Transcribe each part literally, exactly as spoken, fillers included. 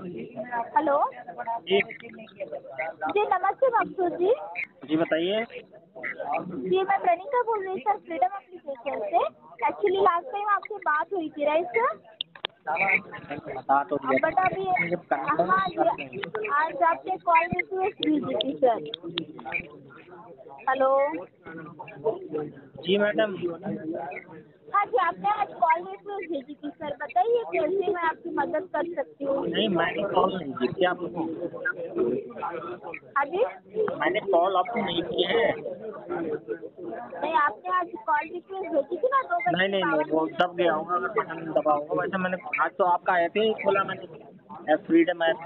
Hello. जी। जी नमस्ते मकसूद जी। जी बताइए। जी मैं प्रणीता बोल रही सर फ्रीडम एप्लीकेशन से। एक्चुअली लास्ट टाइम आपसे बात हुई थी राइट सर। बता तो दिया बट अभी जब कंफर्म हाँ जी, करते हैं। आज आपने कॉल रिक्वेस्ट भेजी थी सर। हेलो। जी मैडम। हाँ जी आपने आज कॉल रिक्वेस्ट भेजी थी सर। बताइए कैसे मैं आपकी मदद कर सकती हूँ। नहीं मैंने कॉल नहीं की थी आपको। हाँ जी। मैंने कॉल आपको नहीं की है। नहीं आपने आज कॉल रिक्वेस्ट भेजी थी ना दो बज नहीं के नहीं नहीं बावन वो दब गया मिनट होगा अगर पे। बटन दबा होगा। वैसे मैंने आज तो आपका ऐप ही खोला मैंने, ऐप फ्रीडम ऐप।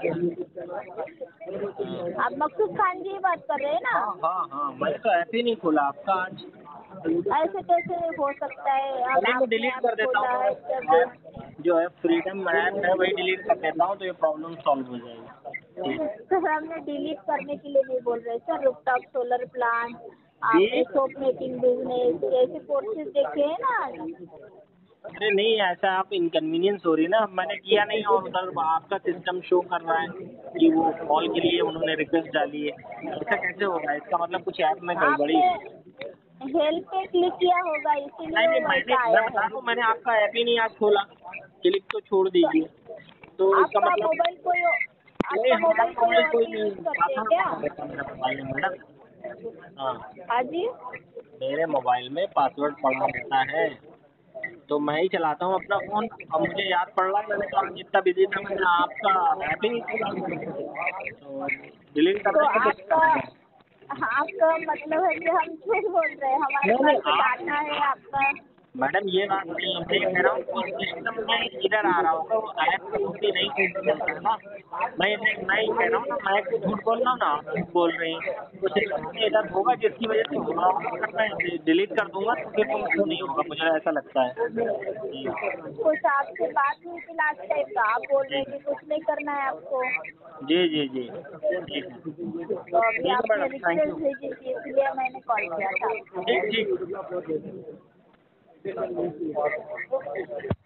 हाँ आप मकसूद खान जी बात कर रहे हैं ना। हाँ हाँ हाँ, मैंने तो ऐप ही नहीं खोला आपका आज। ऐसे कैसे हो सकता है अब चलिए मैं आपने डिलीट ऐप कर देता खोला हूँ। है मैं जब। ऐप जो है फ्रीडम ऐप है वही डिलीट कर देता हूँ तो ये प्रॉब्लम सॉल्व हो जाएगी। ठीक। सर हमने डिलीट करने के लिए नहीं बोल रहे सर। रूफटॉप सोलर प्लांट आपने जी। सोप मेकिंग बिजनेस ऐसे कोर्सेज देखे हैं ना। अरे नहीं, ऐसा आप इनकन्वीनियंस हो रही है ना। अब मैंने किया नहीं और उधर आपका सिस्टम शो कर रहा है कि वो कॉल के लिए उन्होंने रिक्वेस्ट डाली है। ऐसा कैसे हो रहा है? इसका मतलब कुछ ऐप में गड़बड़ी आपने है। हेल्प पे क्लिक किया होगा नहीं इसीलिए नहीं, वो मैंने वैसा मैं आया बता है। रहा हूँ मैंने आपका ऐप ही नहीं आज खोला। क्लिक तो छोड़ तो दीजिए। तो इसका आपका मतलब मोबाइल कोई नहीं, आपका हमारा मोबाइल कोई मोबाइल और कोई भी नहीं यूज करते हैं पासवर्ड क्या। बना रहता है मेरे मोबाइल में मैडम। हाँ, हाँ जी। मेरे मोबाइल में पासवर्ड पड़ा रहता है तो मैं ही चलाता हूँ अपना फ़ोन। अब मुझे याद पड़ रहा है, मैंने तो आज जितना बिजी था मैंने आपका ऐप ही नहीं खोला। तो डिलीट कर तो देंगे तो आपका आपका मतलब है कि हम झूठ बोल रहे हैं। हमारे नहीं नहीं पास तो आप डाटा है आपका। मैडम ये बात नहीं है। मैं ये कह रहा हूँ वो सिस्टम में इधर आ रहा होगा, वो ऐप में होती नहीं चलता है ना। मैं नहीं मैं ये कह रहा हूँ ना, मैं झूठ बोल रहा हूँ ना, आप झूठ बोल रही हैं। तो सिस्टम में इधर होगा जिसकी वजह से हो रहा होगा। अगर मैं डिलीट कर दूंगा तो फिर वो शो नहीं होगा, मुझे ऐसा लगता है। जी कुछ आपसे बात हुई थी लास्ट टाइम तो आप बोल रहे जी हैं कि कुछ नहीं करना है आपको। जी जी जी ठीक है। तो अभी ठीक है आपने मैडम, थैंक रिक्वेस्ट यू। भेजी थी इसलिए मैंने कॉल किया था ठीक ठीक। आपको।